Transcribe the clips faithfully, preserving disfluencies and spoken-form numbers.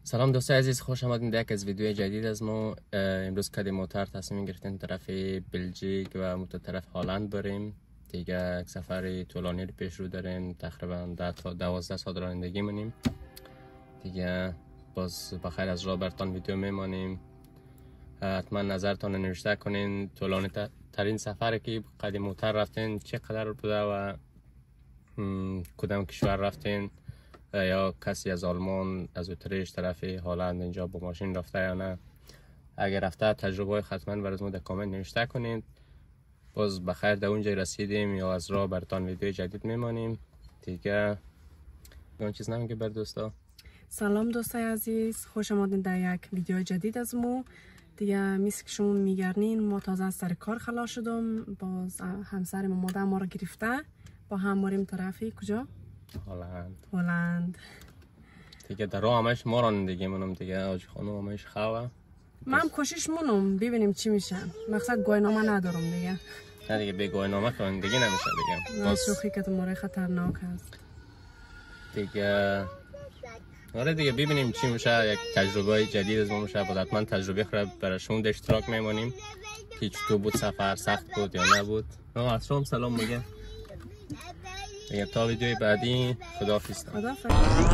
سلام دوستای عزیز، خوش آمدید یک از ویدیو جدید از ما. امروز کدی موتر تصمیم گرفتیم طرف بلژیک و مت طرف هلند بریم. دیگه یک سفر طولانی رو پیش رو داریم، تقریبا ده تا دوازده ساعت رانندگی مونیم دیگه. باز بخیر از راه برتان ویدیو میمانیم. حتما نظرتان رو نوشته کنین. طولانی ترین سفری که کدی موتر رفتین چقدر بوده و کدام کشور رفتین، یا کسی از آلمان از اتریش طرف هلند اینجا با ماشین رفته یا نه؟ اگر رفته تجربه حتما برای در کامنت نوشته کنید. باز بخیر در اونجا رسیدیم یا از راه براتون ویدیو جدید میمانیم دیگه. اون چیز نمیگه بر دوستا. سلام دوستای عزیز، خوش آمدین در یک ویدیو جدید از ما دیگه. میست که شما میگرنین ما تازه از سر کار خلاص شدم. باز همسر مامان ما رو گرفته، با هم بریم طرفی کجا؟ هلند. هلند دیگه در راه همش ما رانندگی مونم دیگه. آج خانم همش خواه. من هم کوشش مونم ببینیم چی میشه. مقصد گوینامه ندارم دیگه. نه دیگه به گوینامه رانندگی نمیشه دیگه. باز شوخی که تو خطرناک هست دیگه. آره دیگه ببینیم چی میشه. یک تجربه جدید از ما میشه. باید حتما تجربه خود برای شما در اشتراک میمونیم که چطور بود سفر، سخت بود یا نبود. ما اصلا سلام میگه دیگه. تا ویدیوی بعدی خداحافظ. خداحافظ.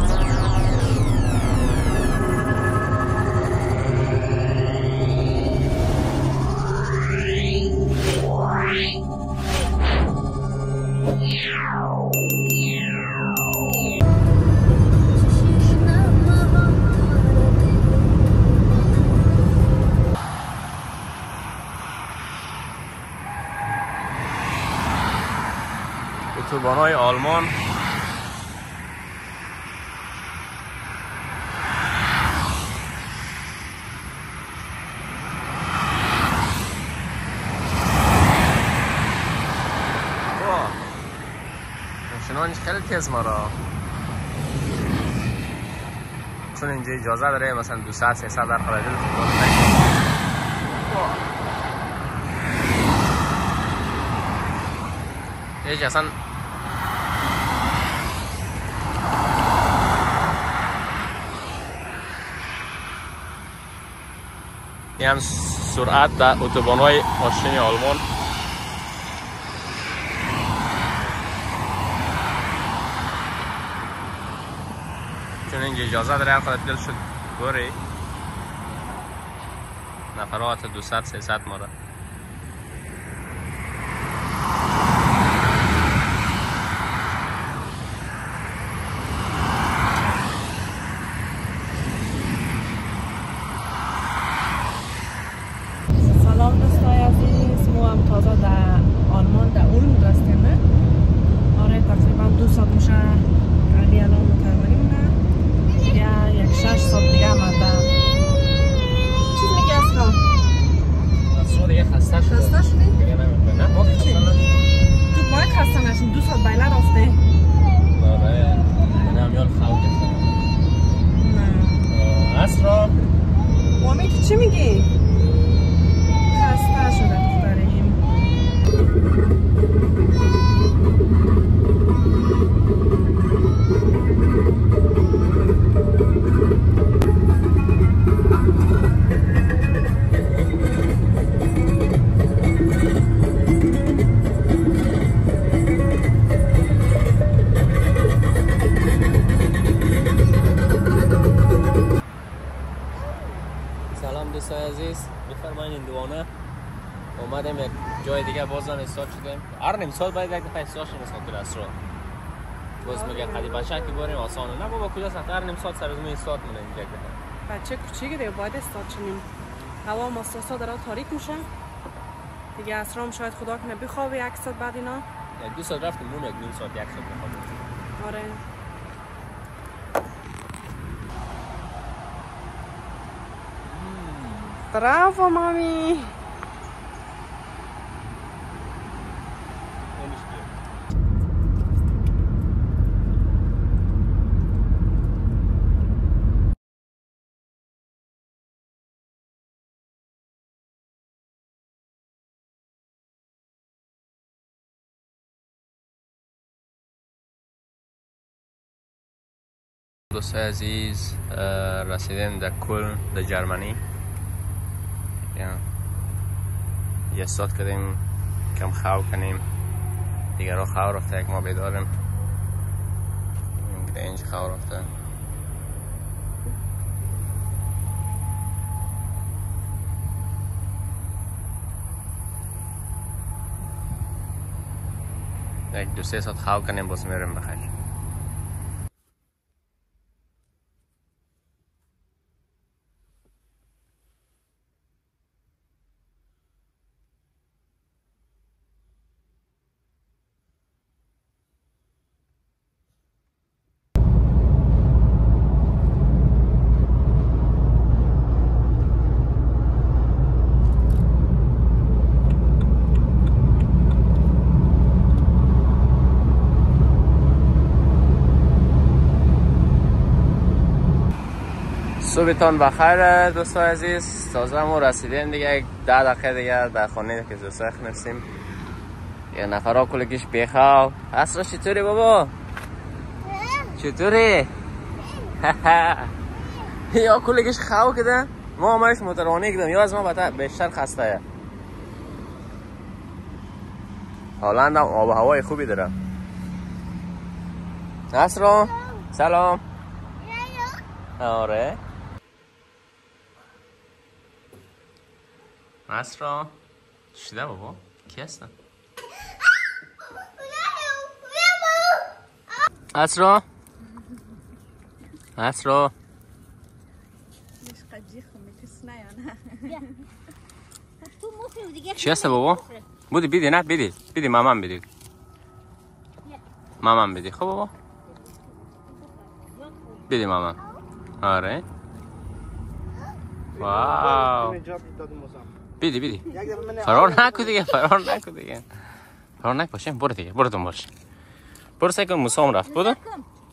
اتوبان‌های آلمان شنانش خیلی تیز مارا، چون اینجا اجازه داره مثلا دو ساعت سه ساعت در خارج هیچ اصلا این هم سرعت در اتوبان‌های ماشین آلمان. چون اینجا اجازه داره هر خودت دل شد بری نفرات دو ساعت سه ساعت ماره. سلام دوستای عزیز، ما هم تازه در آلمان در اولم رستیم. آره تقریبا دو ساعت میشه علی الان مترمیم نه یا یک شش ساعت دیگه آمده. چیز میگه اصلا؟ اصلا دیگه خسته شده. خسته شدی؟ دیگه نمیکنه. نه ما خسته نشد. تو باید خسته نشین. دو ساعت بیله رفته. آره من هم یال خواه گفتم. نه اسرا وامی تو چی میگی؟ خسته شده دختریم. سلام دوستای عزیز، بفرمایید این دوانه اومدیم یک جای دیگه بازم استارت شدیم. هر نیم سال باید یک دفعه استارت شدیم اسکاتر اسرا. باز میگه خیلی بچه که بریم آسانه. نه بابا کجا سفر هر نیم سال سر از ما استارت مونیم یک دفعه. بچه کوچیک دیگه باید استارت شدیم. هوا ماسوسا داره تاریک میشه دیگه. اسرام شاید خدا کنه بخوابه یک ساعت بعد اینا. یک دو ساعت رفتیم مون یک نیم ساعت یک ساعت بخوابیم. آره برافو مامی. دوستای عزیز رسیدیم در کل در جرمنی. یه ساعت کردیم کم خواو کنیم دیگر رو خواو رفته یک ما بیداریم در اینجا خواو رفته یک دو سه ساعت خواو کنیم باز میریم بخیر. صبحتان بخیر دوستان عزیز. تازه ما رسیدیم دیگه، یک ده دقیقه دیگه در خانه که زوسخ نرسیم. یه نفر ها کلگیش بیخواو. اصلا چطوری بابا؟ چطوری؟ یا کلگیش خواو کده؟ ما همش مترانی کدم یا از ما بیشتر خسته. هالند هم آب و هوای خوبی داره. اسرا سلام. آره اسرا شده بابا کی هستن؟ اسرا اسرا چی هسته بابا؟ بودی بیدی نه بیدی بیدی مامان بیدی مامان بیدی. خب بابا بیدی مامان. آره واو بیدی بیدی فرار نکو دیگه فرار نکو دیگه فرار نکو باشیم. برو دیگه برو دون باش برو سکن موسا هم رفت بودو.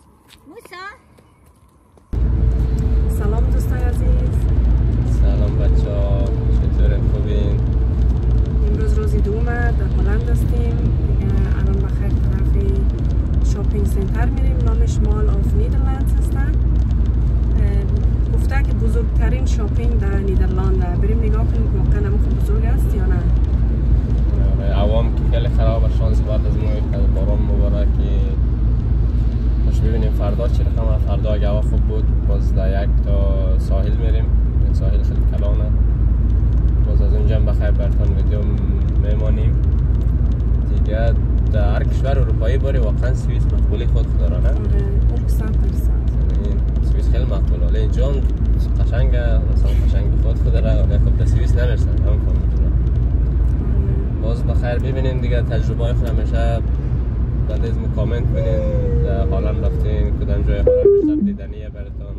سلام دوستای عزیز. سلام بچه ها چطورین خوبین؟ امروز روزی دومه در هلند هستیم دیگه. الان بخیر طرفی شاپینگ سنتر میریم نامش مال آف نیدرلندز هستن. گفته که بزرگترین شاپینگ در نیدرلند. بریم نگاه کنیم که واقعا هم بزرگ است یا نه. عوام که خیلی خرابه. شانس بعد از ما باران مبارکی خوش ببینیم فردا چه رقم. فردا اگه هوا خوب بود باز در یک تا ساحل میریم. این ساحل خیلی کلانه. باز از اونجا بخیر براتون ویدیو میمانیم دیگه. در هر کشور اروپایی باری واقعا سوئیس مقبولی خود داره نه؟ آره صد درصد سوئیس خیلی مقبوله. ولی اینجا قشنگه مثلا قشنگ خود خود داره ولی خب در سوئیس نمیرسن. همون فهمیدم. باز بخیر ببینین دیگه. تجربه های خود همیشه بعد از ما کامنت کنین در هالند رفتین کدام جای هالند بیشتر دیدنیه براتون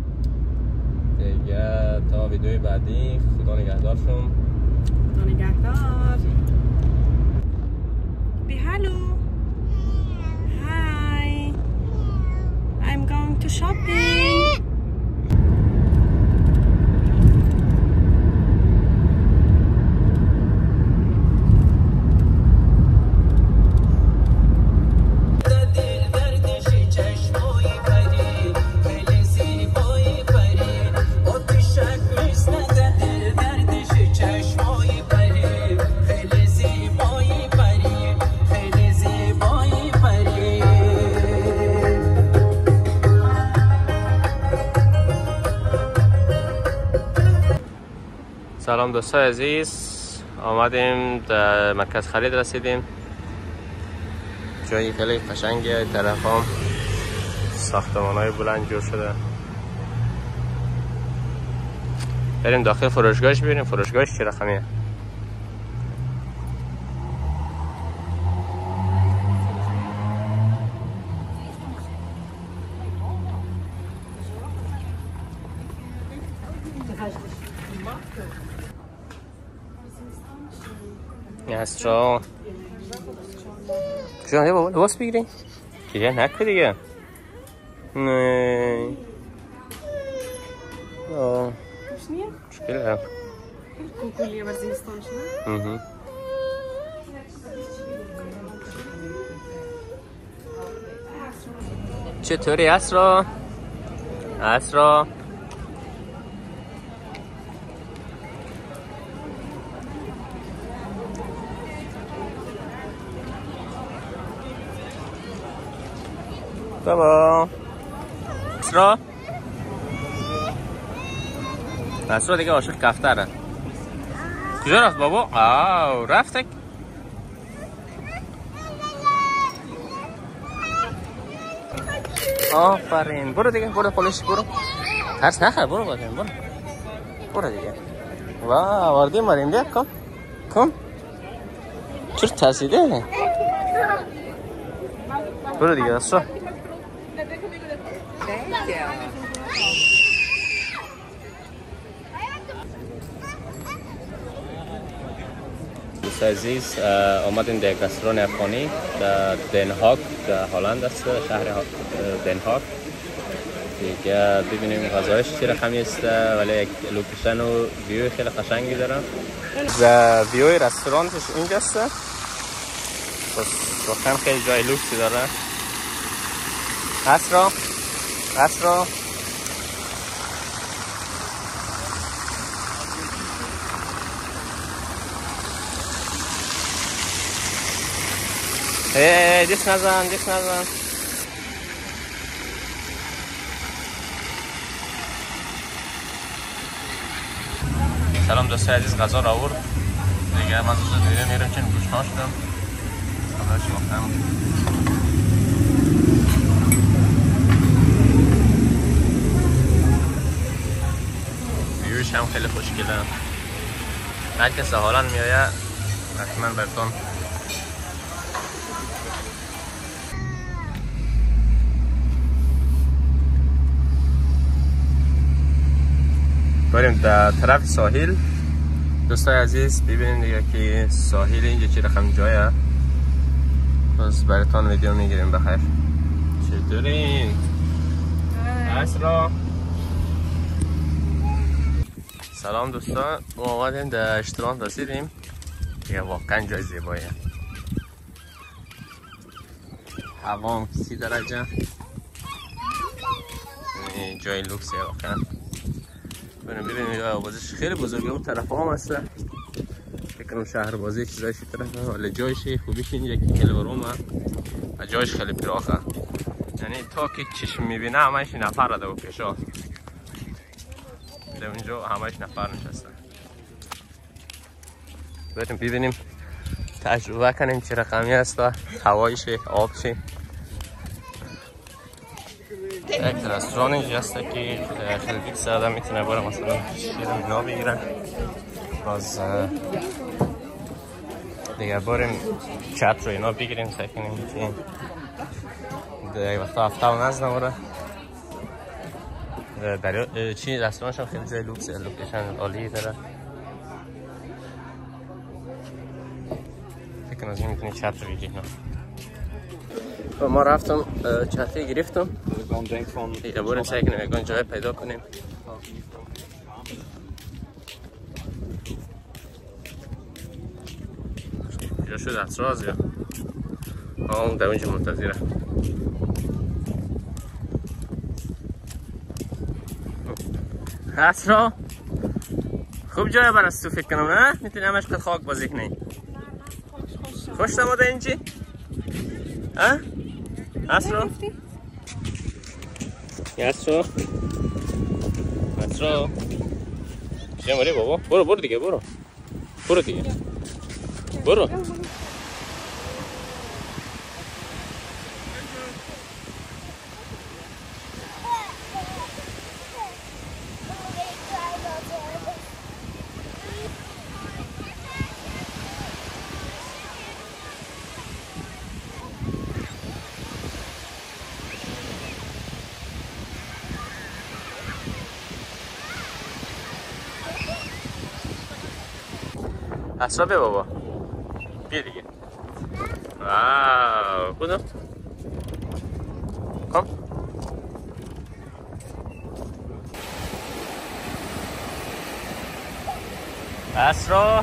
دیگه. تا ویدیوی بعدی خدا نگهدار شما. خدا نگهدار. Be hello. Hi. I'm going to shopping. سلام دوستای عزیز. آمدیم در مرکز خرید رسیدیم. جایی خیلی قشنگه. طرف هم ساختمان های بلند جور شده. بریم داخل فروشگاهش ببینیم فروشگاهش چه رقمیه. Astro. Kuşan ya baba, lavaş bigri. Diye ne kadar diye. Ne. Oh. Şniye? Şöyle. Kukulya Erzinistan şuna. Hı hı. چطوری اسرا؟ اسرا بابا اسرا اسرا دیگه عاشق کفتره. کجا رفت بابا؟ آو رفتک. آفرین برو دیگه برو پلیس برو. ترس نخور برو بازم برو برو دیگه. واه واردی ماریم بیا کن کن. چرا ترسیده؟ برو دیگه اسرا. دوست عزیز آمدیم در رستوران افغانی در دن هاگ در هلند است، شهر دن هاگ دیگه. ببینیم غذایش چی رقمی است، ولی یک لوکیشن و ویو خیلی قشنگی داره. و ویوی رستورانش اینجاست، بس واقعا خیلی جای لوکسی داره. اسرا اسرا هی دیس نزن دیس نزن. سلام دوستای عزیز، غذا را آورد دیگه. من دوست دیگه میرم چون گوشتاش دارم. خداش واقعا ویوش هم خیلی خوشگله. هر کس حالا میآید حتما براتون بریم در طرف ساحل. دوستای عزیز ببینید دیگه که ساحل اینجا چه رقم جایه. بس براتون ویدیو میگیریم. بخیر چطورین؟ اسرا سلام دوستان، ما آمدیم در اشتران رسیدیم دیگه. واقعا جای زیباییه. هوا هم سی درجه، جای لوکسیه واقعا. ببینیم ببینیم آوازش خیلی بزرگه. اون طرف هم هست، فکرم شهر بازی چیزایش طرفه، ولی جایش خوبیش اینجا که کلورومه و جایش خیلی پراخه. یعنی تا که چشم میبینه همهش نفر رده و پیشا در اینجا همهش نفر نشسته. بریم ببینیم تجربه کنیم چه رقمی است و هوایش آبش. یک رستوران اینجا هست که خیلی دیگه ساده میتونه بره مثلا شیر اینا بگیرن. باز دیگه بریم چت رو اینا بگیریم سعی کنیم که دیگه وقتا هفته و نزد نماره. دریا چی رستورانش هم خیلی جای لوکسه، لوکیشن عالی داره. فکر کنم از این میتونی چت رو بگیریم. ما رفتم چتری گرفتم دیگه. بریم سعی کنیم یکان جای پیدا کنیم. یا شد اطراز یا اون در اونجا منتظره. اسرا خوب جای برست تو فکر کنم نه؟ میتونی همش قد خاک بازی کنی. خوش نماده اینجی؟ ها؟ اسرا؟ اسرا؟ اسرا؟ چیه ماری بابا؟ برو برو دیگه برو برو دیگه برو. اسرا بیا بابا بیا دیگه. واو کدوم کم اسرا.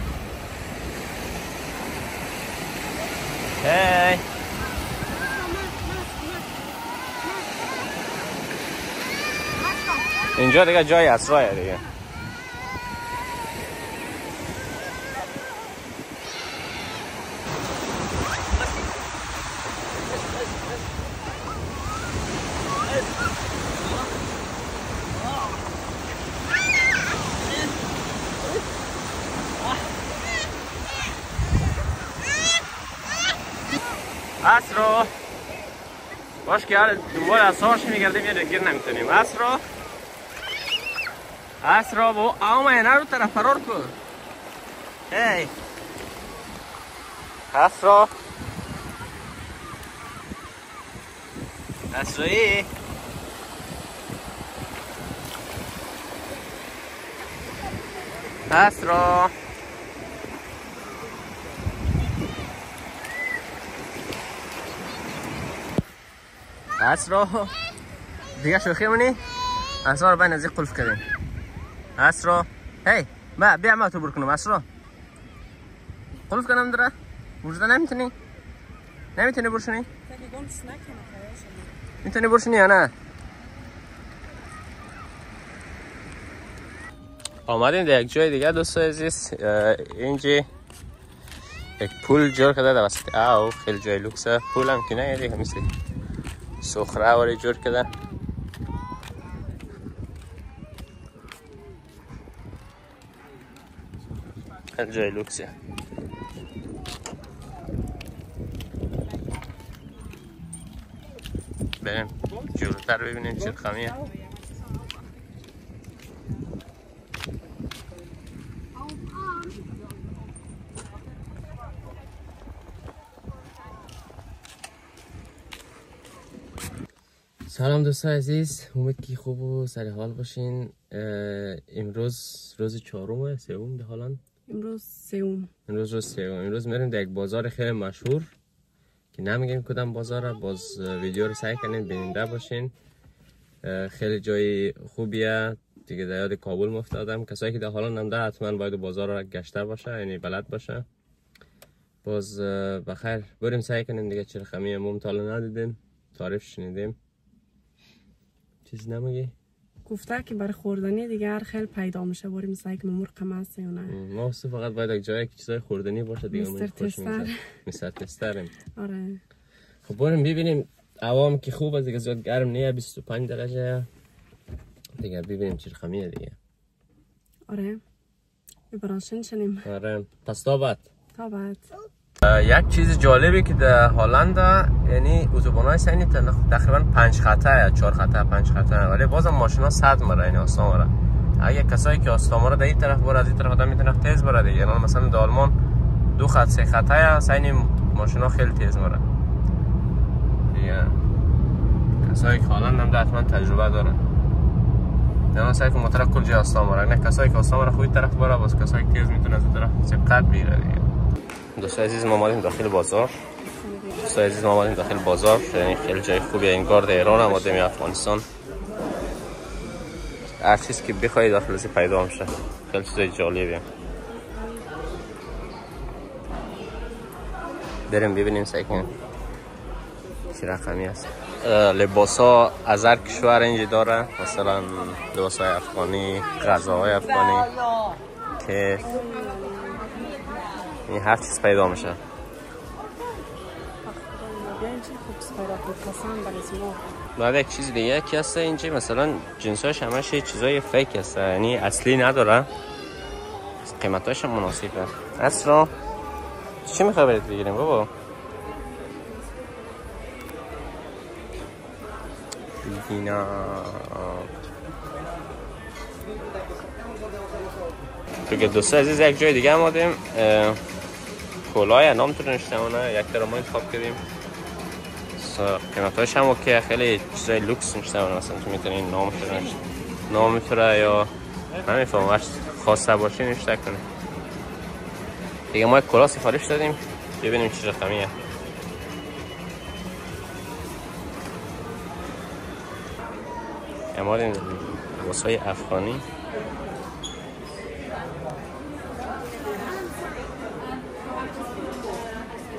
هی اینجا دیگه جای اسرایه دیگه. اسرا باش که حال دنبال اسراش میگردیم یه گیر نمیتونیم. اسرا اسرا با آما اینه رو طرف فرار کن. هی اسرا اسرایی اسرا اسرا دیگه شوخی منی؟ اسرا رو باید نزدیک قلف کردیم. اسرا هی ما بیا ما تو بر کنم. اسرا قلف کنم داره؟ وجوده نمیتونی؟ نمیتونی برشونی؟ میتونی برشونی یا نه؟ آمدیم در یک جای دیگه دوستای عزیز. اینجا یک پول جور کرده در وسط آو. خیلی جای لوکسه. پول هم که نه دیگه مثل سخره واری جور کرده. خیلی جای لوکسه. بریم جلوتر ببینیم چه خمیه. سلام دوستان عزیز، امید که خوب و سر حال باشین. امروز روز چهارم سوم ده حالا امروز سوم امروز روز سوم امروز میریم در یک بازار خیلی مشهور که نمیگیم کدام بازاره. باز ویدیو رو سعی کنین ببیننده باشین. خیلی جای خوبیه دیگه. در یاد کابل مفتادم. کسایی که در حالا نمده حتما باید بازار رو گشته باشه، یعنی بلد باشه. باز بخیر بریم سعی کنین دیگه. چه رقمی ممتالا ندیدیم، تعریف شنیدیم. چیز نمیگی؟ گفته که برای خوردنی دیگه هر خیلی پیدا میشه. بریم سعی کنیم مرغ هست یا نه. ما فقط باید یک جایی که چیزای خوردنی باشه دیگه. مستر تستر مستر تستریم. آره خب بریم ببینیم. عوام که خوبه دیگه، زیاد گرم نیه، بیست و پنج درجه دیگه. ببینیم چه رقمیه دیگه. آره براشن شنیم. آره پس تا بعد تا بعد. یک چیز جالبی که در هلند، یعنی اتوبان‌های سینی تقریبا پنج خطه، چهار خطه، پنج خطه، ولی بازم ماشینا صد مره، یعنی آسا مره. اگه کسایی که آسا مره در این طرف بره، از این طرف آدم میتونه تیز بره دیگه. یعنی مثلا در آلمان دو خط سه خطه سینی ماشینا خیلی تیز مره دیگه. کسایی که هلند هم حتما تجربه دارن. یعنی سعی کنم مطلق کل جای آسا مره. نه کسایی که آسا مره خوی طرف بره، باز کسایی که تیز میتونه از این طرف سبقت بگیره دیگه. دوستان عزیز ما آمدیم داخل بازار. دوستان عزیز ما آمدیم داخل بازار، یعنی خیلی جای خوبیه. انگار در ایران هم آدمی افغانستان هر چیز که بخوای داخل ازی پیدا میشه. خیلی چیزای جالبیه. بریم ببینیم سعی کنیم چه رقمی است. لباس ها از هر کشور اینجا داره. مثلا لباس های افغانی، غذاهای افغانی که این هر چیز پیدا میشه. بعد یک چیز دیگه که هست اینجا، مثلا جنساش همش چیزای فیک هست، یعنی اصلی نداره. قیمتاش هم مناسبه. اصلا چی میخوای برید بگیریم بابا؟ اینا دیگه. دوستا عزیز یک جای دیگه آمدیم. کلاه نام تو نشته اونه. یک تا رو ما انتخاب کردیم. قیمتاش هم که خیلی چیزای لوکس نشته اونه. مثلا تو میتونی نام تو نشته نام میتونه یا نمیفهم هر خواسته باشی نشته کنی دیگه. ما یک کلاه سفارش دادیم. ببینیم چه رقمیه. امادیم لباسای افغانی.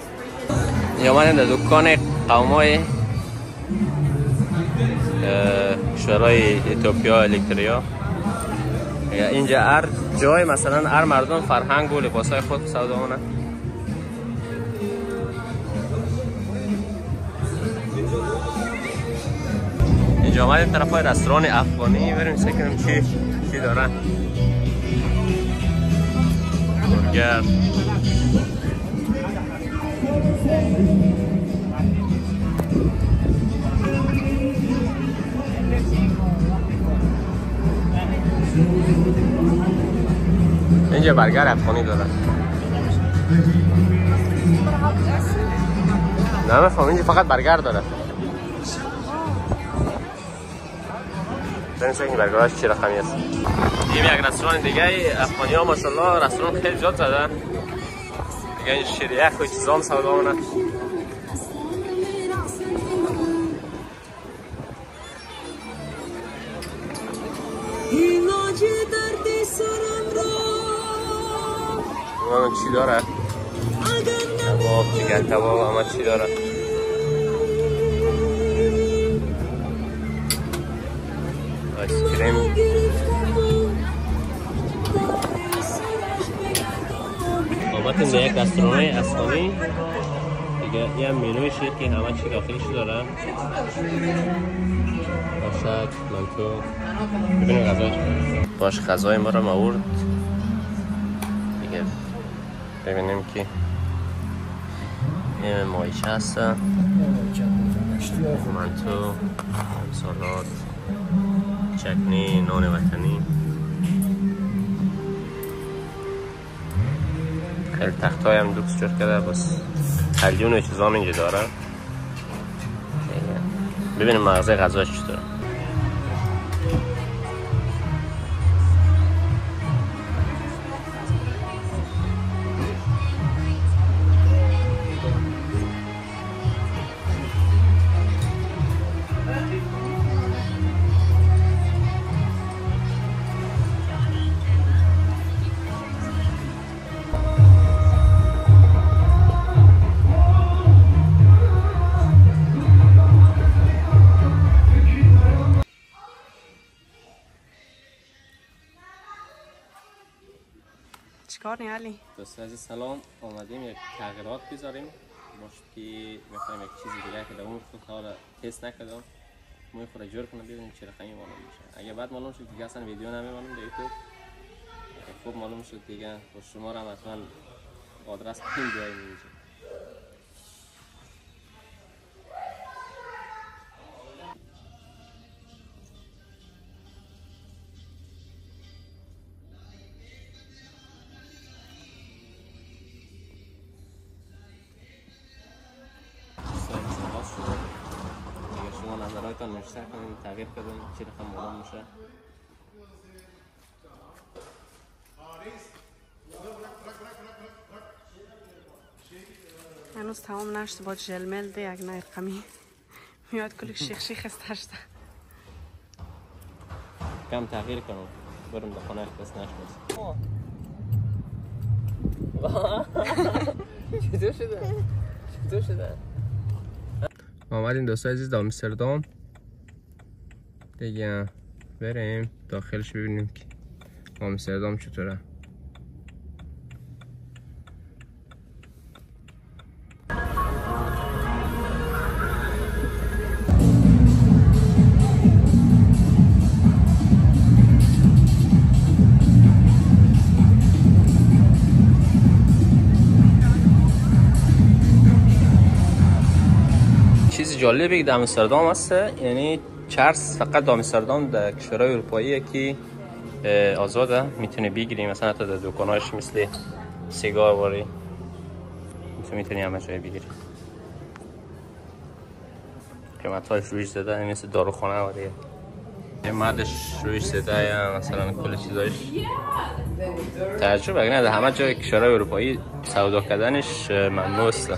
یا من در دکان قومای کشورهای اتیوپیا، اریتریا. اینجا هر جای مثلا هر مردم فرهنگ و لباسای خود سودا مونه. اینجا آمدیم طرف های رستوران افغانی بریم سکنیم چی چی دارن. برگر اینجا برگر افغانی دارن. نه مفهم اینجا فقط برگر داره. بریم سکنیم برگرهاش چی رقمی هست. این یک رستوران دیگه افغانی ها ماشاءالله رستوران خیلی زیاد زده دیگه. این شیریخ و چیزا هم سودا مونه. اون چی داره؟ کباب، جگر کباب همه چی داره. آیس کریم. آمدیم به یک رستوران افغانی دیگه. این منوی شد که همه چی داخلش داره. آشک، منتو. ببینیم غذاش. باش غذای ما رو آورد دیگه. ببینیم که این مایشه هست، منتو، سالاد، چکنی، نان وطنی. خیلی تختای هم دوست جور کرده، بس حلیون و چیزا هم اینجا داره. ببینیم مغزه غذاش چطوره. چیکار نی علی؟ دوست عزیز سلام. آمدیم یک تغییرات بذاریم. باش که میخوایم یک چیزی دیگه که اون خود حالا تست نکردم ما خود جور کنم ببینیم چه رقمی معلوم میشه. اگه بعد معلوم شد دیگه اصلا ویدیو نمیمونم در یوتیوب. خوب معلوم شد دیگه با شما را مثلا آدرس بدین بیایم اینجا. نظراتتان نوشته کنیم تغییر کنیم چی رقم معلوم میشه. هنوز تمام نشده با جل مل ده یک نه رقمی میاد کلک شیخ شیخ استشته. کم تغییر کنم برم در خانه بس نشمست. چطور شده؟ چطور شده؟ آمدیم دوستای عزیز آمستردام دیگه. بریم داخلش ببینیم که آمستردام چطوره. جالبی در آمستردام هست، یعنی چرس فقط در آمستردام در کشورهای اروپایی که آزاده میتونی بگیری، مثلا حتی در دکاناش مثل سیگار واری میتونی همه جای بگیری. قیمت هایش رویش زده مثل داروخانه واری. یه مردش رویش زده یا مثلا کل چیزایش تعجب اگه نه در همه جای کشورهای اروپایی سودا کردنش ممنوع است.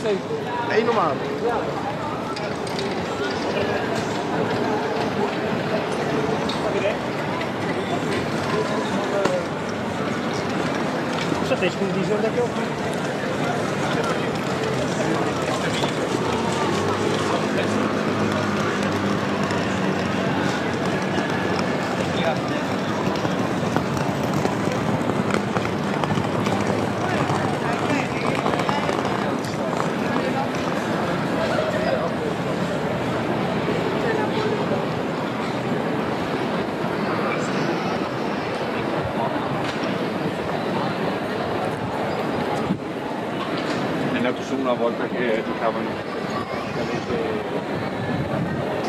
zeker? Eén normaal. Ja. Zet deze goed die zo lekker op. En ook de zondag wordt, dan gaan we